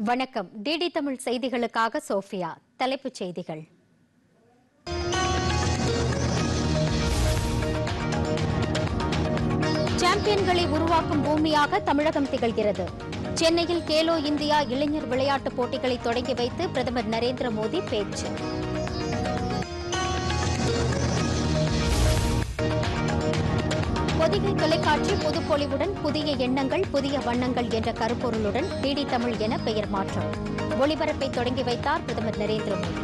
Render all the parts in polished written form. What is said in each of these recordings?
வணக்கம். டிடி தமிழ் செய்திகளுக்காக சோஃபியா. தலைப்புச் செய்திகள். சாம்பியன்களை உருவாக்கும் பூமியாக தமிழகம் திகழ்கிறது. சென்னையில் கேலோ இந்தியா இளைஞர் விளையாட்டுப் போட்டிகளை தொடங்கி வைத்து பிரதமர் நரேந்திர மோடி பேச்சு. பொதிகை தொலைக்காட்சி புதுப்பொலிவுடன் புதிய எண்ணங்கள் புதிய வண்ணங்கள் என்ற கருப்பொருளுடன் டிடி தமிழ் என பெயர் மாற்றம். ஒளிபரப்பை தொடங்கி வைத்தார் பிரதமர் நரேந்திர மோடி.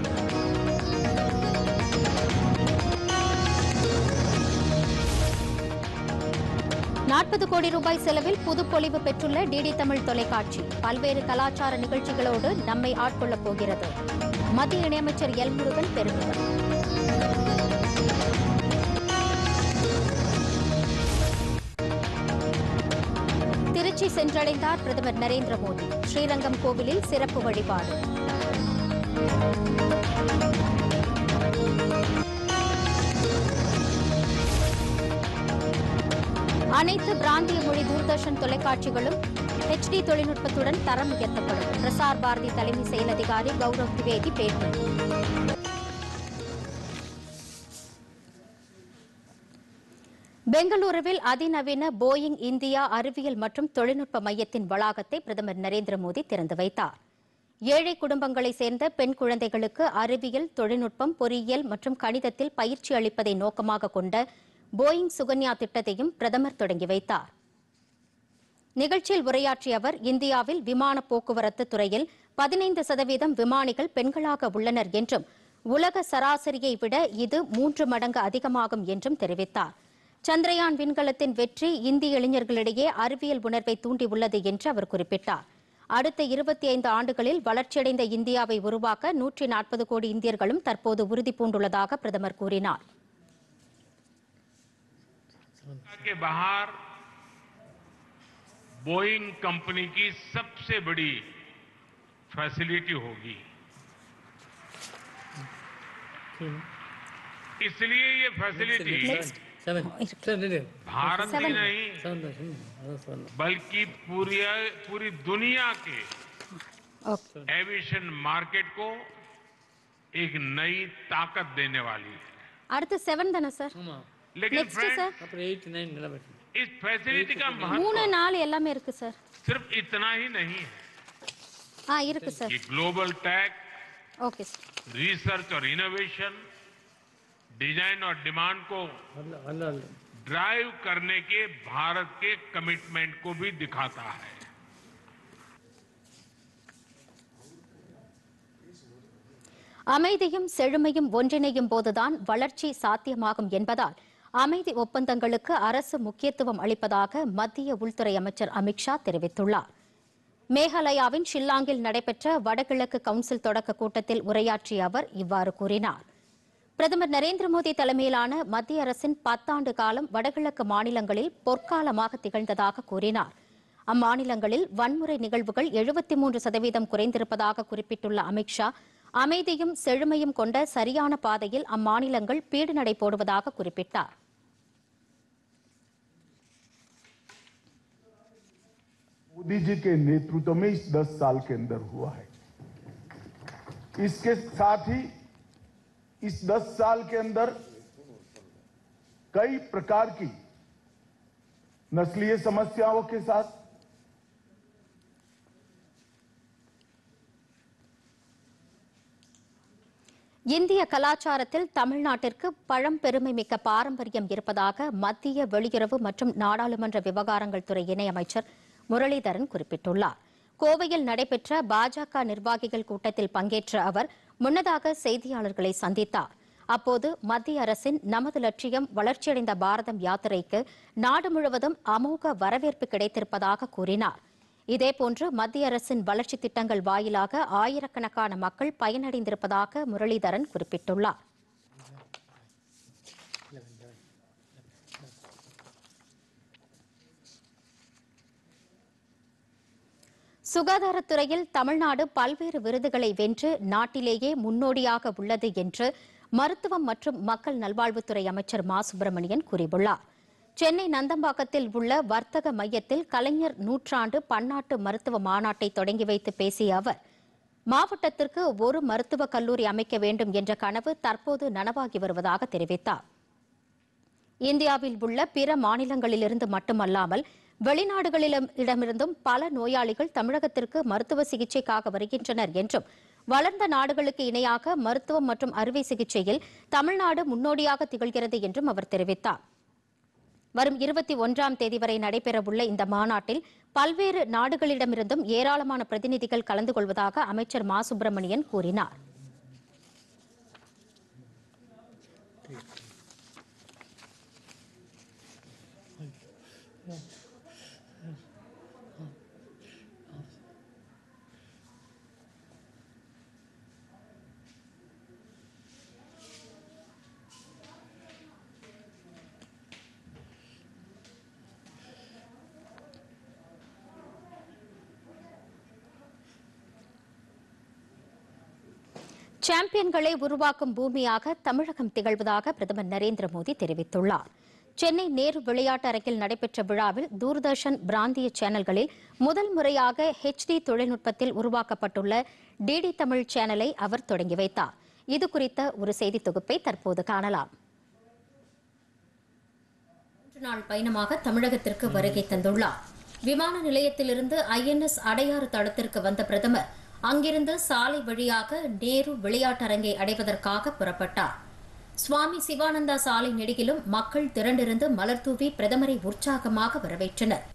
₹40 கோடி செலவில் புதுப்பொலிவு பெற்றுள்ள டிடி தமிழ் தொலைக்காட்சி பல்வேறு கலாச்சார நிகழ்ச்சிகளோடு நம்மை ஆட்கொள்ளப் போகிறது. மத்திய இணையமைச்சர் எல் முருகன் பெருமிதம். திருச்சி சென்றடைந்தார் பிரதமர் நரேந்திர மோடி. ஸ்ரீரங்கம் கோவிலில் சிறப்பு வழிபாடு. அனைத்து பிராந்திய மொழி தூர்தர்ஷன் தொலைக்காட்சிகளும் HD தொழில்நுட்பத்துடன் தரம் உயர்த்தப்படும். பிரசார் பாரதி தலைமை செயல் அதிகாரி கௌரவ் திவேதி பேட்டி. பெங்களூருவில் அதிநவீன போயிங் இந்தியா அறிவியல் மற்றும் தொழில்நுட்ப மையத்தின் வளாகத்தை பிரதமர் நரேந்திர மோடி திறந்து வைத்தார். ஏழை குடும்பங்களைச் சேர்ந்த பெண் குழந்தைகளுக்கு அறிவியல், தொழில்நுட்பம், பொறியியல் மற்றும் கணிதத்தில் பயிற்சி அளிப்பதை நோக்கமாக கொண்ட போயிங் சுகன்யா திட்டத்தையும் பிரதமர் தொடங்கி வைத்தார். நிகழ்ச்சியில் உரையாற்றிய அவர், இந்தியாவில் விமான போக்குவரத்து துறையில் 15% விமானிகள் பெண்களாக உள்ளனர் என்றும், உலக சராசரியை விட இது 3 மடங்கு அதிகமாகும் என்றும் தெரிவித்தார். சந்திரயான் விண்கலத்தின் வெற்றி இந்திய இளைஞர்களிடையே அறிவியல் உணர்வை தூண்டியுள்ளது என்று அவர் குறிப்பிட்டார். அடுத்த 25 ஆண்டுகளில் வளர்ச்சியடைந்த இந்தியாவை உருவாக்க 140 கோடி இந்தியர்களும் தற்போது உறுதி பூண்டுள்ளதாக பிரதமர் கூறினார். बोइंग कंपनी की सबसे बड़ी फैसिलिटी होगी, इसलिए ये फैसिलिटी भारत की नहीं बल्कि पूरी दुनिया के एविएशन मार्केट को एक नई ताकत देने वाली है. அடுத்து 7 தான சார்? लेकिन इस फैसिलिटी का महत्व 3 4 எல்லாமே இருக்கு சார். सिर्फ इतना ही नहीं है. இருக்கு சார். ये global tech, okay sir, research और इनोवेशन, डिजाइन और डिमांड को ड्राइव करने के भारत के कमिटमेंट को भी दिखाता है. அமைதியும் செழுமையும் ஒன்றிணையும் போதுதான் வளர்ச்சி சாத்தியமாகும் என்பதால் அமைதி ஒப்பந்தங்களுக்கு அரசு முக்கியத்துவம் அளிப்பதாக மத்திய உள்துறை அமைச்சர் அமித்ஷா தெரிவித்துள்ளார். மேகாலயாவின் ஷில்லாங்கில் நடைபெற்ற வடகிழக்கு கவுன்சில் தொடக்க கூட்டத்தில் உரையாற்றிய அவர் இவ்வாறு கூறினார். பிரதமர் நரேந்திர மோடி தலைமையிலான மத்திய அரசின் 10 ஆண்டு காலம் வடகிழக்கு மாநிலங்களில் பொற்காலமாக திகழ்ந்ததாக கூறினார். அம்மாநிலங்களில் வன்முறை நிகழ்வுகள் 73% குறைந்திருப்பதாக குறிப்பிட்டுள்ள அமித்ஷா, அமைதியும் செழுமையும் கொண்ட சரியான பாதையில் அம்மாநிலங்கள் பீடு நடை போடுவதாக குறிப்பிட்டார். मोदी जी के नेतृत्व में इस 10 साल के अंदर हुआ है. इसके साथ ही इस 10 साल के अंदर कई प्रकार की नस्लीय समस्याओं के साथ இந்திய கலாச்சாரத்தில் தமிழ்நாட்டிற்கு பழம்பெருமை மிக்க பாரம்பரியம் இருப்பதாக மத்திய வெளியுறவு மற்றும் நாடாளுமன்ற விவகாரங்கள் துறை இணையமைச்சர் முரளிதரன் குறிப்பிட்டுள்ளார். கோவையில் நடைபெற்ற பாஜக நிர்வாகிகள் கூட்டத்தில் பங்கேற்ற அவர் முன்னதாக செய்தியாளர்களை சந்தித்தார். அப்போது மத்திய அரசின் நமது லட்சியம் வளர்ச்சியடைந்த பாரதம் யாத்திரைக்கு நாடு முழுவதும் அமோக வரவேற்பு கிடைத்திருப்பதாக கூறினார். இதேபோன்று மத்திய அரசின் வளர்ச்சி திட்டங்கள் வாயிலாக ஆயிரக்கணக்கான மக்கள் பயனடைந்திருப்பதாக முரளிதரன் குறிப்பிட்டுள்ளார். சுகாதாரத்துறையில் தமிழ்நாடு பல்வேறு விருதுகளை வென்று நாட்டிலேயே முன்னோடியாக உள்ளது என்று மருத்துவம் மற்றும் மக்கள் நல்வாழ்வுத்துறை அமைச்சர் மா சுப்பிரமணியன் கூறியுள்ளார். சென்னை நந்தம்பாக்கத்தில் உள்ள வர்த்தக மையத்தில் கலைஞர் நூற்றாண்டு பன்னாட்டு மருத்துவ மாநாட்டை தொடங்கி வைத்து பேசிய அவர், மாவட்டத்திற்கு ஒரு மருத்துவக் கல்லூரி அமைக்க வேண்டும் என்ற கனவு தற்போது நனவாகி வருவதாக தெரிவித்தார். இந்தியாவில் உள்ள பிற மாநிலங்களிலிருந்து மட்டுமல்லாமல் வெளிநாடுகளிடமிருந்தும் பல நோயாளிகள் தமிழகத்திற்கு மருத்துவ சிகிச்சைக்காக வருகின்றனர் என்றும், வளர்ந்த நாடுகளுக்கு இணையாக மருத்துவம் மற்றும் அறுவை சிகிச்சையில் தமிழ்நாடு முன்னோடியாக திகழ்கிறது என்றும் அவர் தெரிவித்தார். வரும் 21ஆம் தேதி வரை நடைபெறவுள்ள இந்த மாநாட்டில் பல்வேறு நாடுகளிடமிருந்தும் ஏராளமான பிரதிநிதிகள் கலந்து கொள்வதாக அமைச்சர் மா சுப்பிரமணியன் கூறினார். சாம்பியன்களை உருவாக்கும் பூமியாக தமிழகம் திகழ்வதாக பிரதமர் நரேந்திர மோடி தெரிவித்துள்ளார். சென்னை நேரு விளையாட்டு அரங்கில் நடைபெற்ற விழாவில் தூர்தர்ஷன் பிராந்திய சேனல்களில் முதல் முறையாக HD தொழில்நுட்பத்தில் உருவாக்கப்பட்டுள்ள டிடி தமிழ் சேனலை அவர் தொடங்கி வைத்தார். இதுகுறித்த ஒரு செய்தி தொகுப்பை தற்போது காணலாம். 3 நாள் பயணமாக தமிழகத்திற்கு வருகை தந்துள்ளார். விமான நிலையத்திலிருந்து INS அடையாறு தளத்திற்கு வந்த பிரதமர் அங்கிருந்து சாலை வழியாக நேரு விளையாட்டரங்கை அடைவதற்காக புறப்பட்டார். சுவாமி சிவானந்தா சாலை நெடுகிலும் மக்கள் திரண்டிருந்து மலர்தூவி பிரதமரை உற்சாகமாக வரவேற்றனர்.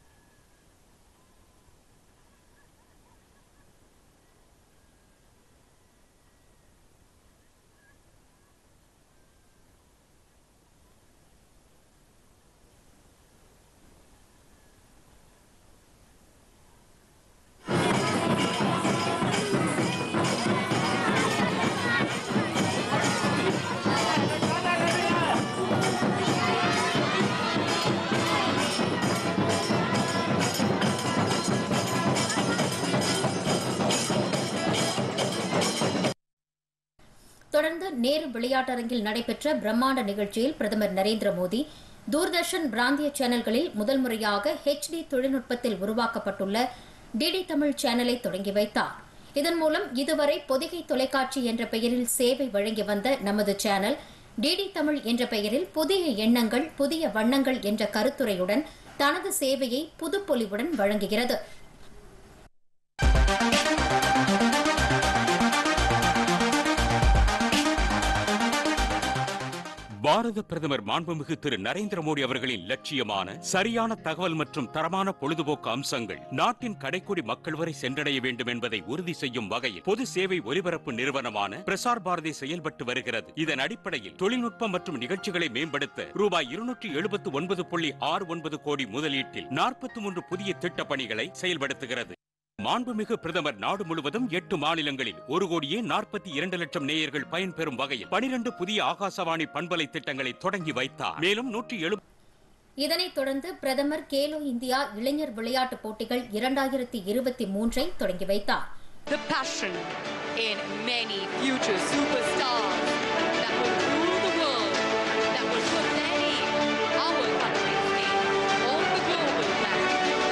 தொடர்ந்து நேரு விளையாட்டரங்கில் நடைபெற்ற பிரம்மாண்ட நிகழ்ச்சியில் பிரதமர் நரேந்திர மோடி தூர்தர்ஷன் பிராந்திய சேனல்களில் முதல் முறையாக HD தொழில்நுட்பத்தில் உருவாக்கப்பட்டுள்ள டிடி தமிழ் சேனலை தொடங்கி வைத்தார். இதன் மூலம் இதுவரை பொதிகை தொலைக்காட்சி என்ற பெயரில் சேவை வழங்கி வந்த நமது சேனல் டிடி தமிழ் என்ற பெயரில் புதிய எண்ணங்கள் புதிய வண்ணங்கள் என்ற கருத்துரையுடன் தனது சேவையை புதுப்பொலிவுடன் வழங்குகிறது. பாரத பிரதமர் மாண்புமிகு திரு நரேந்திர மோடி அவர்களின் லட்சியமான சரியான தகவல் மற்றும் தரமான பொழுதுபோக்கு அம்சங்கள் நாட்டின் கடைக்கோடி மக்கள் வரை சென்றடைய வேண்டும் என்பதை உறுதி செய்யும் வகையில் பொது சேவை ஒலிபரப்பு நிறுவனமான பிரசார் பாரதி செயல்பட்டு வருகிறது. இதன் அடிப்படையில் தொழில்நுட்பம் மற்றும் நிகழ்ச்சிகளை மேம்படுத்த ரூபாய் 279.69 கோடி முதலீட்டில் 43 புதிய திட்டப் பணிகளை செயல்படுத்துகிறது. மாண்புமிகு பிரதமர் நாடு முழுவதும் 8 மாநிலங்களில் 1,42 லட்சம் நேயர்கள் பயன்பெறும் வகையில் 12 புதிய ஆகாசவாணி பண்பலை திட்டங்களை தொடங்கி வைத்தார். மேலும் 170. இதனைத் தொடர்ந்து பிரதமர் கேலோ இந்தியா இளைஞர் விளையாட்டுப் போட்டிகள் 2023 தொடங்கி வைத்தார். The passion in many future superstars that will rule the world, that will put their name, our country's name, on the global platform.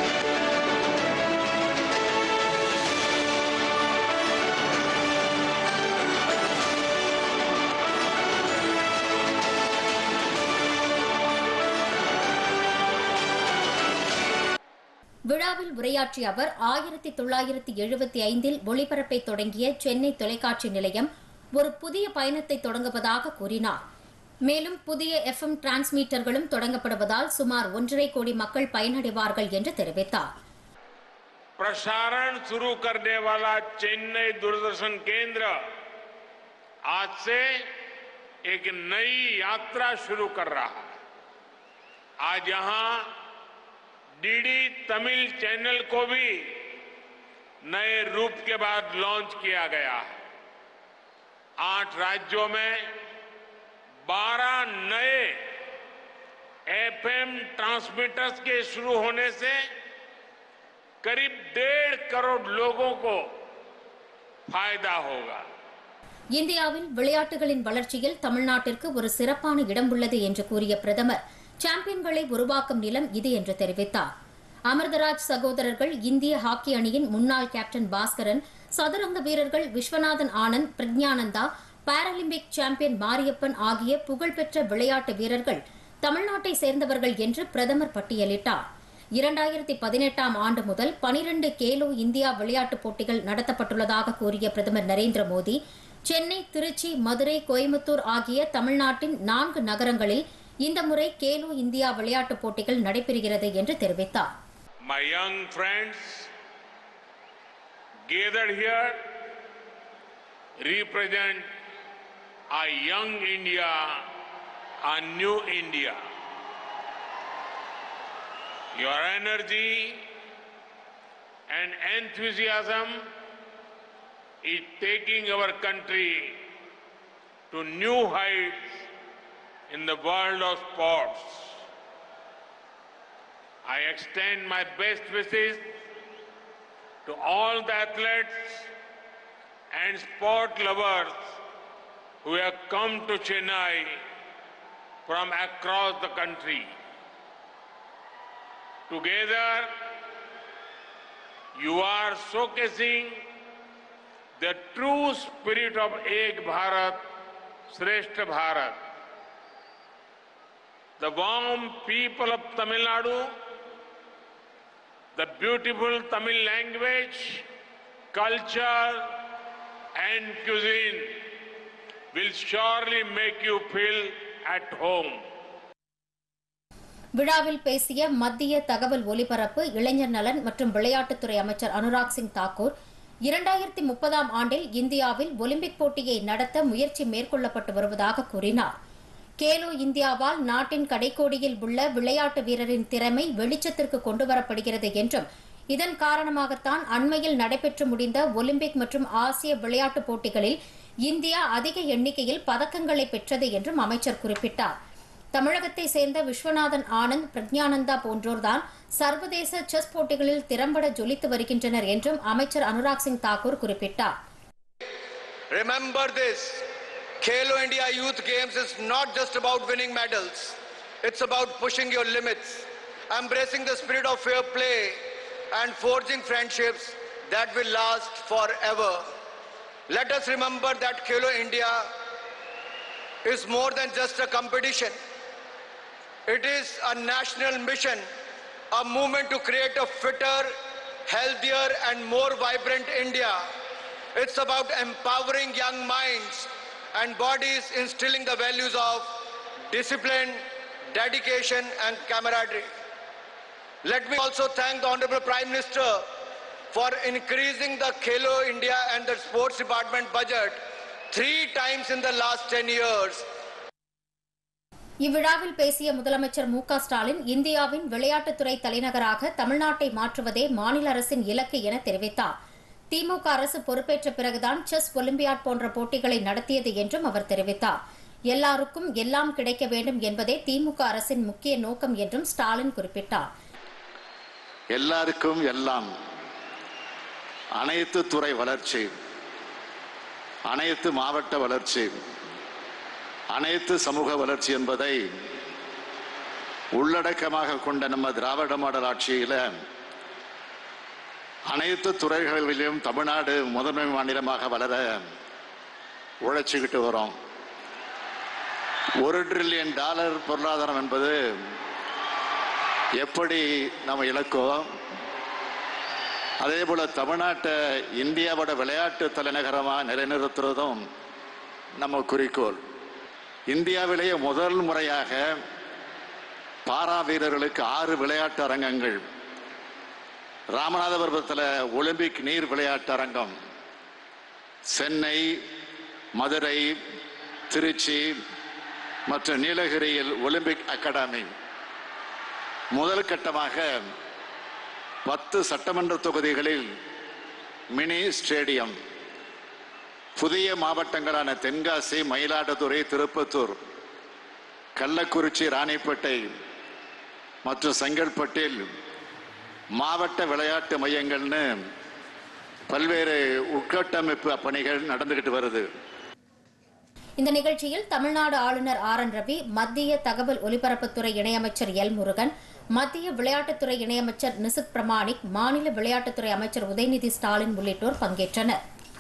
விழாவில் உரையாற்றிய அவர் 1975 ஒளிபரப்பை தொடங்கிய சென்னை தொலைக்காட்சி நிலையம் ஒரு புதிய பயணத்தை தொடங்குவதாக கூறினார். மேலும் புதிய FM டிரான்ஸ்மீட்டர்களும் தொடங்கப்படுவதால் சுமார் 1.5 கோடி மக்கள் பயனடைவார்கள் என்று தெரிவித்தார். प्रसारण शुरू करने वाला चेन्नई दूरदर्शन केंद्र आज से एक नई यात्रा शुरू कर रहा है. आज यहां डीडी तमिल चैनल को भी नए रूप के बाद लॉन्च किया गया है. 8 राज्यों में 12 नए FM ट्रांसमीटर्स के शुरू होने से करीब 1.5 करोड़ लोगों को फायदा होगा. இந்தியாவில் விளையாட்டுகளின் வளர்ச்சியில் தமிழ்நாட்டிற்கு ஒரு சிறப்பான இடம் உள்ளது என்று கூறிய பிரதமர் சாம்பியன்களை உருவாக்கும் நிலம் இது என்று தெரிவித்தார். அமிர்தராஜ் சகோதரர்கள் இந்திய ஹாக்கி அணியின் முன்னாள் கேப்டன் பாஸ்கரன், சதுரங்க வீரர்கள் விஸ்வநாதன் ஆனந்த், பிரக்ஞானந்தா, பாராலிம்பிக் சாம்பியன் மாரியப்பன் ஆகிய புகழ்பெற்ற விளையாட்டு வீரர்கள் தமிழ்நாட்டை சேர்ந்தவர்கள் என்று பிரதமர் பட்டியலிட்டார். 2018ஆம் ஆண்டு முதல் 12 கேலோ இந்தியா விளையாட்டுப் போட்டிகள் நடத்தப்பட்டுள்ளதாக கூறிய பிரதமர் நரேந்திர மோடி, சென்னை, திருச்சி, மதுரை, கோயம்புத்தூர் ஆகிய தமிழ்நாட்டின் 4 நகரங்களில் இந்த முறை கேலோ இந்தியா விளையாட்டுப் போட்டிகள் நடைபெறுகிறது என்று தெரிவித்தார். My young friends gathered here represent a young India, a new India. Your energy and enthusiasm is taking our country to new heights in the world of sports. I extend my best wishes to all the athletes and sport lovers who have come to Chennai from across the country. Together, you are showcasing the true spirit of Ek Bharat, Shrestha Bharat. The warm people of Tamil Nadu, the beautiful Tamil language, culture and cuisine will surely make you feel at home. விழாவில் பேசிய மத்திய தகவல் ஒலிபரப்பு, இளைஞர் நலன் மற்றும் விளையாட்டுத்துறை அமைச்சர் அனுராக் சிங் தாக்கூர், 2030ஆம் ஆண்டில் இந்தியாவில் ஒலிம்பிக் போட்டியை நடத்த முயற்சி மேற்கொள்ளப்பட்டு வருவதாக கூறினார். கேலோ இந்தியாவால் நாட்டின் கடைக்கோடியில் உள்ள விளையாட்டு வீரரின் திறமை வெளிச்சத்திற்கு கொண்டுவரப்படுகிறது என்றும், இதன் காரணமாகத்தான் அண்மையில் நடைபெற்று முடிந்த ஒலிம்பிக் மற்றும் ஆசிய விளையாட்டுப் போட்டிகளில் இந்தியா அதிக எண்ணிக்கையில் பதக்கங்களை பெற்றது என்றும் அமைச்சர் குறிப்பிட்டார். தமிழகத்தை சேர்ந்த விஸ்வநாதன் ஆனந்த், பிரக்ஞானந்தா போன்றோர்தான் சர்வதேச செஸ் போட்டிகளில் திறம்பட ஜொலித்து வருகின்றனர் என்றும் அமைச்சர் அனுராக் சிங் தாக்கூர் குறிப்பிட்டார். Remember this, Khelo India Youth Games is not just about winning medals. It's about pushing your limits, embracing the spirit of fair play and forging friendships that will last forever. Let us remember that Khelo India is more than just a competition. It is a national mission, a movement to create a fitter, healthier and more vibrant India. It's about empowering young minds and bodies, instilling the values of discipline, dedication and camaraderie. Let me also thank the Honorable Prime Minister for increasing the Khelo India and the Sports Department budget 3 times in the last 10 years. இவ்விழாவில் பேசிய முதலமைச்சர் மு க ஸ்டாலின், இந்தியாவின் விளையாட்டுத்துறை தலைநகராக தமிழ்நாட்டை மாற்றுவதே மாநில அரசின் இலக்கு என தெரிவித்தார். திமுக அரசு பொறுப்பேற்ற பிறகுதான் செஸ் ஒலிம்பியாட் போன்ற போட்டிகளை நடத்தியது என்றும் அவர் தெரிவித்தார். எல்லாருக்கும் எல்லாம் கிடைக்க வேண்டும் என்பதே திமுக அரசின் முக்கிய நோக்கம் என்றும் ஸ்டாலின் குறிப்பிட்டார். எல்லாருக்கும் எல்லாம், அனைத்து துறை வளர்ச்சி, அனைத்து மாவட்ட வளர்ச்சி, அனைத்து சமூக வளர்ச்சி என்பதை உள்ளடக்கமாக கொண்ட நம்ம திராவிட மாடல் ஆட்சியில் அனைத்து துறைகளிலும் தமிழ்நாடு முதன்மை மாநிலமாக வளர உழைச்சிக்கிட்டு வரோம். $1 டிரில்லியன் பொருளாதாரம் என்பது எப்படி நம்ம இலக்கோ, அதே போல தமிழ்நாட்டை இந்தியாவோட விளையாட்டு தலைநகரமாக நிலைநிறுத்துறதும் நம்ம குறிக்கோள். இந்தியாவிலேயே முதல் முறையாக பாரா வீரர்களுக்கு 6 விளையாட்டு அரங்கங்கள், ராமநாதபுரத்தில் ஒலிம்பிக் நீர் விளையாட்டு அரங்கம், சென்னை, மதுரை, திருச்சி மற்றும் நீலகிரியில் ஒலிம்பிக் அகாடமி, முதல் கட்டமாக 10 சட்டமன்ற தொகுதிகளில் மினி ஸ்டேடியம், புதிய மாவட்டங்களான தென்காசி, மயிலாடுதுறை, திருப்பத்தூர், கள்ளக்குறிச்சி, ராணிப்பேட்டை மற்றும் செங்கல்பட்டில் மாவட்ட விளையாட்டு மையங்கள்னு பல்வேறு உட்கட்டமைப்பு பணிகள் நடந்துகிட்டு வருது. இந்த நிகழ்ச்சியில் தமிழ்நாடு ஆளுநர் ஆர் என் ரவி, மத்திய தகவல் ஒலிபரப்புத்துறை இணையமைச்சர் எல் முருகன், மத்திய விளையாட்டுத்துறை இணையமைச்சர் நிசித் பிரமாணிக், மாநில விளையாட்டுத்துறை அமைச்சர் உதயநிதி ஸ்டாலின் உள்ளிட்டோர் பங்கேற்றனர்.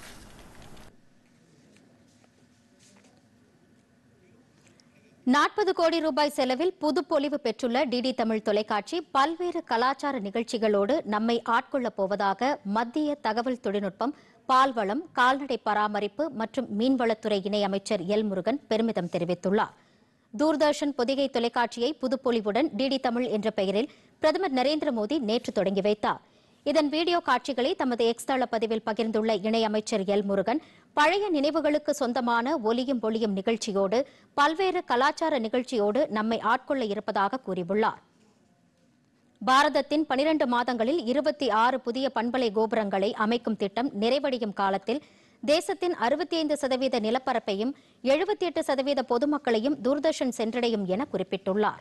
₹40 கோடி செலவில் புதுப்பொலிவு பெற்றுள்ள டிடி தமிழ் தொலைக்காட்சி பல்வேறு கலாச்சார நிகழ்ச்சிகளோடு நம்மை ஆட்கொள்ளப் போவதாக மத்திய தகவல் தொழில்நுட்பம், பால்வளம், கால்நடை பராமரிப்பு மற்றும் மீன்வளத்துறை இணையமைச்சர் எல் முருகன் பெருமிதம் தெரிவித்துள்ளார். தூர்தர்ஷன் பொதிகை தொலைக்காட்சியை புதுப்பொலிவுடன் டிடி தமிழ் என்ற பெயரில் பிரதமர் நரேந்திர மோடி நேற்று தொடங்கி வைத்தார். இதன் வீடியோ காட்சிகளை தமது எக்ஸ் தள பதிவில் பகிர்ந்துள்ள இணையமைச்சர் எல் முருகன், பழைய நினைவுகளுக்கு சொந்தமான ஒலியும் ஒளியும் நிகழ்ச்சியோடு பல்வேறு கலாச்சார நிகழ்ச்சியோடு நம்மை ஆட்கொள்ள இருப்பதாக கூறியுள்ளார். பாரதத்தின் 12 மாதங்களில் 26 புதிய பண்பலை கோபுரங்களை அமைக்கும் திட்டம் நிறைவடையும் காலத்தில் தேசத்தின் 65% நிலப்பரப்பையும் 78% பொதுமக்களையும் தூர்தர்ஷன் சென்றடையும் என குறிப்பிட்டுள்ளார்.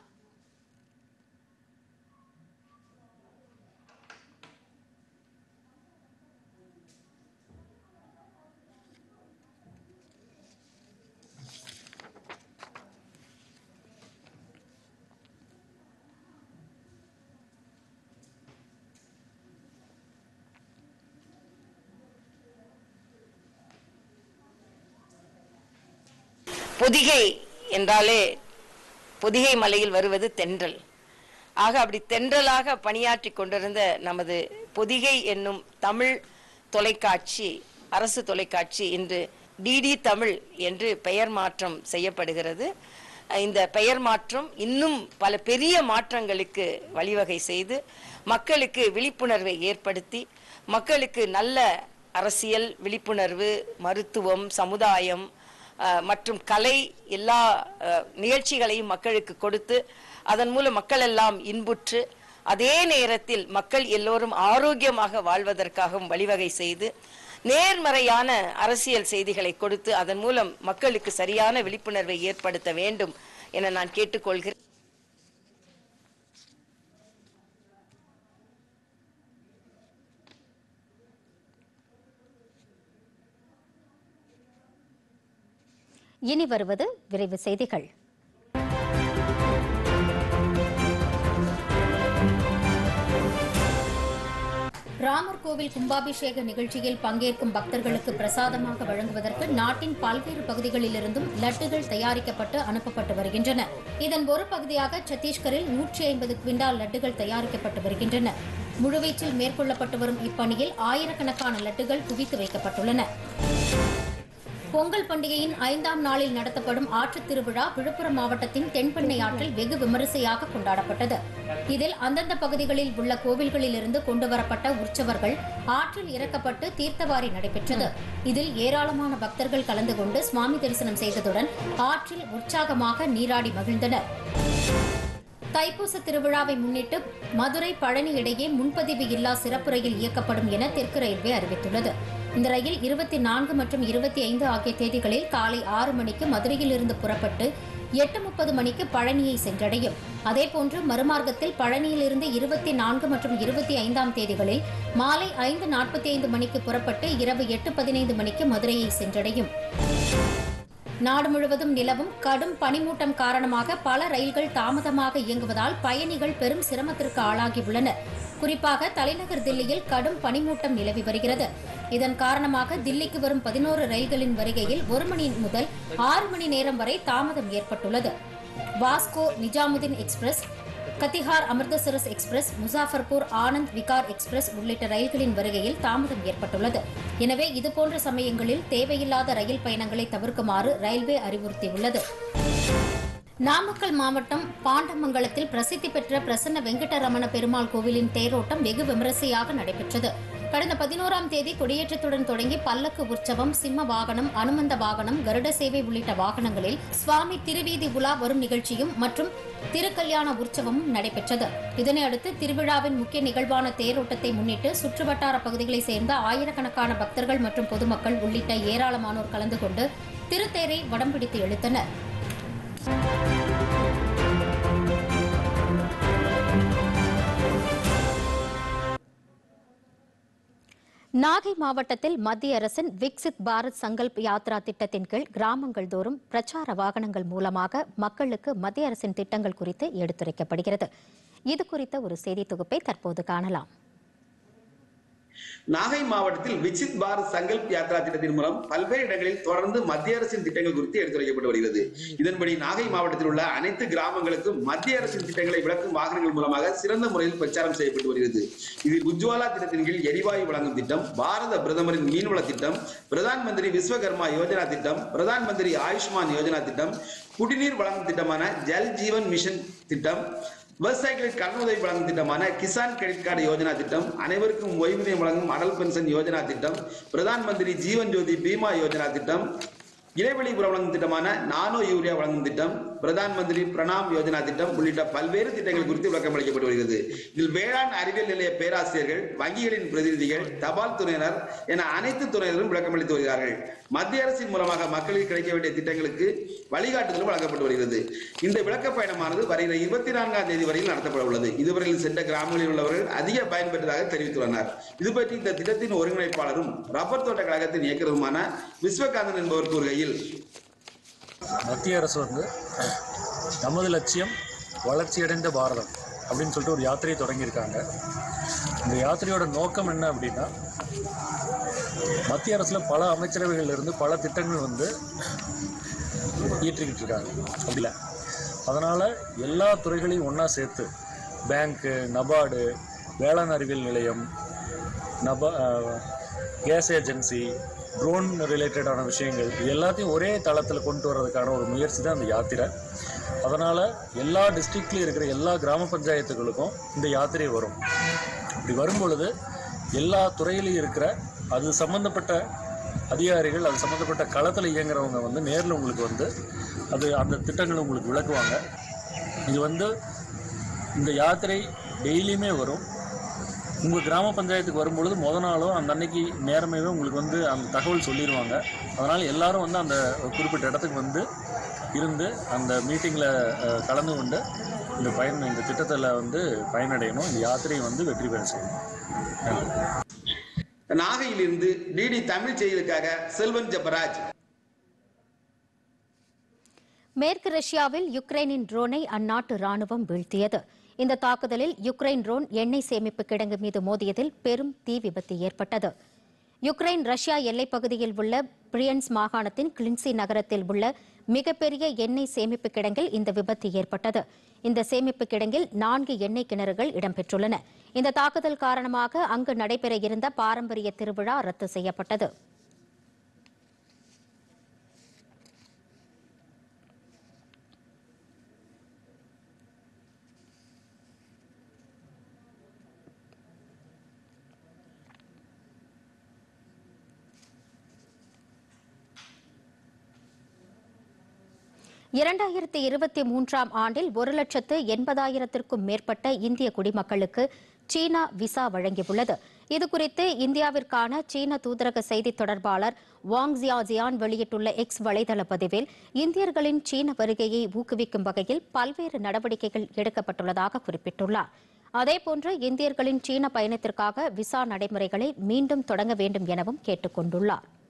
பொதிகை என்றாலே பொதிகை மலையில் வருவது தென்றல். ஆக அப்படி தென்றலாக பணியாற்றி கொண்டிருந்த நமது பொதிகை என்னும் தமிழ் தொலைக்காட்சி, அரசு தொலைக்காட்சி இன்று டிடி தமிழ் என்று பெயர் மாற்றம் செய்யப்படுகிறது. இந்த பெயர் மாற்றம் இன்னும் பல பெரிய மாற்றங்களுக்கு வழிவகை செய்து மக்களுக்கு விழிப்புணர்வை ஏற்படுத்தி மக்களுக்கு நல்ல அரசியல் விழிப்புணர்வு, மருத்துவம், சமுதாயம் மற்றும் கலை எல்லா நிகழ்ச்சிகளையும் மக்களுக்கு கொடுத்து அதன் மூலம் மக்கள் எல்லாம் இன்புற்று அதே நேரத்தில் மக்கள் எல்லோரும் ஆரோக்கியமாக வாழ்வதற்காகவும் வழிவகை செய்து நேர்மறையான அரசியல் செய்திகளை கொடுத்து அதன் மூலம் மக்களுக்கு சரியான விழிப்புணர்வை ஏற்படுத்த வேண்டும் என நான் கேட்டுக்கொள்கிறேன். இனி வருவது விரைவு செய்திகள். ராமர் கோவில் கும்பாபிஷேக நிகழ்ச்சியில் பங்கேற்கும் பக்தர்களுக்கு பிரசாதமாக வழங்குவதற்கு நாட்டின் பல்வேறு பகுதிகளிலிருந்தும் லட்டுகள் தயாரிக்கப்பட்டு அனுப்பப்பட்டு வருகின்றன. இதன் ஒரு பகுதியாக சத்தீஸ்கரில் 150 குவிண்டால் லட்டுகள் தயாரிக்கப்பட்டு வருகின்றன. முழுவீச்சில் மேற்கொள்ளப்பட்டு வரும் இப்பணியில் ஆயிரக்கணக்கான லட்டுகள் குவித்து வைக்கப்பட்டுள்ளன. பொங்கல் பண்டிகையின் 5ஆம் நாளில் நடத்தப்படும் ஆற்றுத் திருவிழா விழுப்புரம் மாவட்டத்தின் தென்பெண்ணை ஆற்றில் வெகு விமரிசையாக கொண்டாடப்பட்டது. இதில் அந்தந்த பகுதிகளில் உள்ள கோவில்களிலிருந்து கொண்டுவரப்பட்ட உற்சவர்கள் ஆற்றில் இறக்கப்பட்டு தீர்த்தவாரி நடைபெற்றது. இதில் ஏராளமான பக்தர்கள் கலந்து கொண்டு சுவாமி தரிசனம் செய்ததுடன் ஆற்றில் உற்சாகமாக நீராடி மகிழ்ந்தனர். தைப்பூச திருவிழாவை முன்னிட்டு மதுரை பழனி இடையே முன்பதிவு இல்லா சிறப்பு ரயில் இயக்கப்படும் என தெற்கு ரயில்வே அறிவித்துள்ளது. இந்த ரயில் 24 மற்றும் 25 ஆகிய தேதிகளில் காலை 6 மணிக்கு மதுரையிலிருந்து புறப்பட்டு 8:30 மணிக்கு பழனியை சென்றடையும். அதேபோன்று மறுமார்க்கத்தில் பழனியிலிருந்து 24 மற்றும் 25ஆம் தேதிகளில் மாலை 5:45 மணிக்கு புறப்பட்டு இரவு 8:15 மணிக்கு மதுரையை சென்றடையும். நாடு முழுவதும் நிலவும் கடும் பனிமூட்டம் காரணமாக பல ரயில்கள் தாமதமாக இயங்குவதால் பயணிகள் பெரும் சிரமத்திற்கு ஆளாகியுள்ளனர். குறிப்பாக தலைநகர் தில்லியில் கடும் பனிமூட்டம் நிலவி வருகிறது. இதன் காரணமாக தில்லிக்கு வரும் 11 ரயில்களின் வருகையில் 1 மணி முதல் 6 மணி நேரம் வரை தாமதம் ஏற்பட்டுள்ளது. Vasco Nizamuddin express, Katihar Amritsar express, Muzaffarpur Anand Vihar express உள்ளிட்ட ரயில்களின் வருகையில் தாமதம் ஏற்பட்டுள்ளது. எனவே இதுபோன்ற சமயங்களில் தேவையில்லாத ரயில் பயணங்களை தவிர்க்குமாறு ரயில்வே அறிவுறுத்தியுள்ளது. நாமக்கல் மாவட்டம் பாண்டமங்கலத்தில் பிரசித்தி பெற்ற பிரசன்ன வெங்கடரமண பெருமாள் கோவிலின் தேரோட்டம் வெகு விமரிசையாக நடைபெற்றது. கடந்த 11ஆம் தேதி கொடியேற்றத்துடன் தொடங்கி பல்லக்கு உற்சவம், சிம்ம வாகனம், அனுமந்த வாகனம், கருட சேவை உள்ளிட்ட வாகனங்களில் சுவாமி திருவீதி உலா வரும் நிகழ்ச்சியும் மற்றும் திருக்கல்யாண உற்சவமும் நடைபெற்றது. இதனையடுத்து திருவிழாவின் முக்கிய நிகழ்வான தேரோட்டத்தை முன்னிட்டு சுற்றுவட்டார பகுதிகளைச் சேர்ந்த ஆயிரக்கணக்கான பக்தர்கள் மற்றும் பொதுமக்கள் உள்ளிட்ட ஏராளமானோர் கலந்து கொண்டு திருத்தேரை வடம் பிடித்து இழுத்தனர். நாகை மாவட்டத்தில் மத்திய அரசின் விக்சித் பாரத் சங்கல்ப் யாத்ரா திட்டத்தின் கீழ் கிராமங்கள் தோறும் பிரச்சார வாகனங்கள் மூலமாக மக்களுக்கு மத்திய அரசின் திட்டங்கள் குறித்து எடுத்துரைக்கப்படுகிறது. இது குறித்த ஒரு செய்தி தொகுப்பை தற்போது காணலாம். நாகை மாவட்டத்தில் விக்சித் பாரத் சங்கல்ப் யாத்ரா திட்டத்தின் மூலம் பல்வேறு இடங்களில் தொடர்ந்து மத்திய அரசின் திட்டங்கள் குறித்து எடுத்துரைக்கப்பட்டு வருகிறது. இதன்படி நாகை மாவட்டத்தில் உள்ள அனைத்து கிராமங்களுக்கும் மத்திய அரசின் திட்டங்களை விளக்கும் வாகனங்கள் மூலமாக சிறந்த முறையில் பிரச்சாரம் செய்யப்பட்டு வருகிறது. இதில் உஜ்வாலா திட்டத்தின் கீழ் எரிவாயு வழங்கும் திட்டம், பாரத பிரதமரின் மீன்வள திட்டம், பிரதான் மந்திரி விஸ்வகர்மா யோஜனா திட்டம், பிரதான் மந்திரி ஆயுஷ்மான் யோஜனா திட்டம், குடிநீர் வழங்கும் திட்டமான ஜல் ஜீவன் மிஷன் திட்டம், விவசாயிகளுக்கு கடனுதவி வழங்கும் திட்டமான கிசான் கிரெடிட் கார்டு யோஜனா திட்டம், அனைவருக்கும் ஓய்வூதியம் வழங்கும் அடல் பென்ஷன் யோஜனா திட்டம், பிரதான் மந்திரி ஜீவன் ஜோதி பீமா யோஜனா திட்டம், இடைவெளி வழங்கும் திட்டமான நானோ யூரியா வழங்கும் திட்டம், பிரதான் மந்திரி பிரணாம் யோஜனா திட்டம் உள்ளிட்ட பல்வேறு திட்டங்கள் குறித்து விளக்கம் அளிக்கப்பட்டு வருகிறது. இதில் வேளாண் அறிவியல் நிலைய பேராசிரியர்கள், வங்கிகளின் பிரதிநிதிகள், தபால் துறையினர் என அனைத்து துறையினரும் விளக்கம் அளித்து வருகிறார்கள். மத்திய அரசின் மூலமாக மக்களுக்கு கிடைக்க வேண்டிய திட்டங்களுக்கு வழிகாட்டுதலும் வழங்கப்பட்டு வருகிறது. இந்த விளக்க பயணமானது வருகிற 24ஆம் தேதி வரையில் நடத்தப்பட உள்ளது. இதுவரையில் சென்ற கிராமங்களில் உள்ளவர்கள் அதிக பயன்பெற்றதாக தெரிவித்துள்ளனர். இது பற்றி இந்த திட்டத்தின் ஒருங்கிணைப்பாளரும் ரப்பர் தோட்ட கழகத்தின் இயக்குநருமான விஸ்வகாந்தன் என்பவர் கூறுகையில், மத்திய அரசு நமது லட்சியம் வளர்ச்சியடைந்த பாரதம் அப்படின்னு சொல்லிட்டு ஒரு யாத்திரையை தொடங்கியிருக்காங்க. இந்த யாத்திரையோட நோக்கம் என்ன அப்படின்னா, மத்திய அரசுல பல அமைச்சரவைகள் இருந்து பல திட்டங்கள் இயற்றிக்கிட்டு இருக்காங்க. அப்படில அதனால எல்லா துறைகளையும் ஒன்றா சேர்த்து பேங்க்கு, நபார்டு, வேளாண் அறிவியல் நிலையம், கேஸ் ஏஜென்சி, ட்ரோன் ரிலேட்டடான விஷயங்கள் இது எல்லாத்தையும் ஒரே தளத்தில் கொண்டு வர்றதுக்கான ஒரு முயற்சி தான் அந்த யாத்திரை. அதனால் எல்லா டிஸ்ட்ரிக்ட்லேயும் இருக்கிற எல்லா கிராம பஞ்சாயத்துகளுக்கும் இந்த யாத்திரை வரும். இப்படி வரும்பொழுது எல்லா துறையிலையும் இருக்கிற அது சம்மந்தப்பட்ட அதிகாரிகள், அது சம்மந்தப்பட்ட களத்தில் இயங்குறவங்க நேரில் உங்களுக்கு அந்த திட்டங்களை உங்களுக்கு விளக்குவாங்க. இது இந்த யாத்திரை டெய்லியுமே வரும். உங்கள் கிராம பஞ்சாயத்துக்கு வரும்பொழுது நாளும் அந்த அன்னைக்கு நேரமே உங்களுக்கு அந்த தகவல் சொல்லிடுவாங்க. அதனால் எல்லாரும் அந்த குறிப்பிட்ட இடத்துக்கு இருந்து அந்த மீட்டிங்கில் கலந்து கொண்டு இந்த திட்டத்தில் பயனடையணும். இந்த யாத்திரையை வெற்றி பெற செய்யணும். நாகையிலிருந்து டிடி தமிழ் செய்திகளுக்காக செல்வன் ஜெபராஜ். மேற்கு ரஷ்யாவில் யுக்ரைனின் ட்ரோனை அந்நாட்டு ராணுவம் வீழ்த்தியது. இந்த தாக்குதலில் யுக்ரைன் ட்ரோன் எண்ணெய் சேமிப்பு கிடங்கு மீது மோதியதில் பெரும் தீ விபத்து ஏற்பட்டது. யுக்ரைன் ரஷ்யா எல்லைப்பகுதியில் உள்ள பிரியன்ஸ் மாகாணத்தின் கிளின்சி நகரத்தில் உள்ள மிகப்பெரிய எண்ணெய் சேமிப்பு கிடங்கில் இந்த விபத்து ஏற்பட்டது. இந்த சேமிப்பு கிடங்கில் 4 எண்ணெய் கிணறுகள் இடம்பெற்றுள்ளன. இந்த தாக்குதல் காரணமாக அங்கு நடைபெற இருந்த பாரம்பரிய திருவிழா ரத்து செய்யப்பட்டது. இரண்டாயிரத்து 23ஆம் ஆண்டில் 1,80,000க்கும் மேற்பட்ட இந்திய குடிமக்களுக்கு சீனா விசா வழங்கியுள்ளது. இதுகுறித்து இந்தியாவிற்கான சீன தூதரக செய்தி தொடர்பாளர் வாங் ஜியாஜியான் வெளியிட்டுள்ள எக்ஸ் வலைதள பதிவில், இந்தியர்களின் சீன வருகையை ஊக்குவிக்கும் வகையில் பல்வேறு நடவடிக்கைகள் எடுக்கப்பட்டுள்ளதாக குறிப்பிட்டுள்ளார். அதேபோன்று இந்தியர்களின் சீன பயணத்திற்காக விசா நடைமுறைகளை மீண்டும் தொடங்க வேண்டும் எனவும் கேட்டுக் கொண்டுள்ளார்.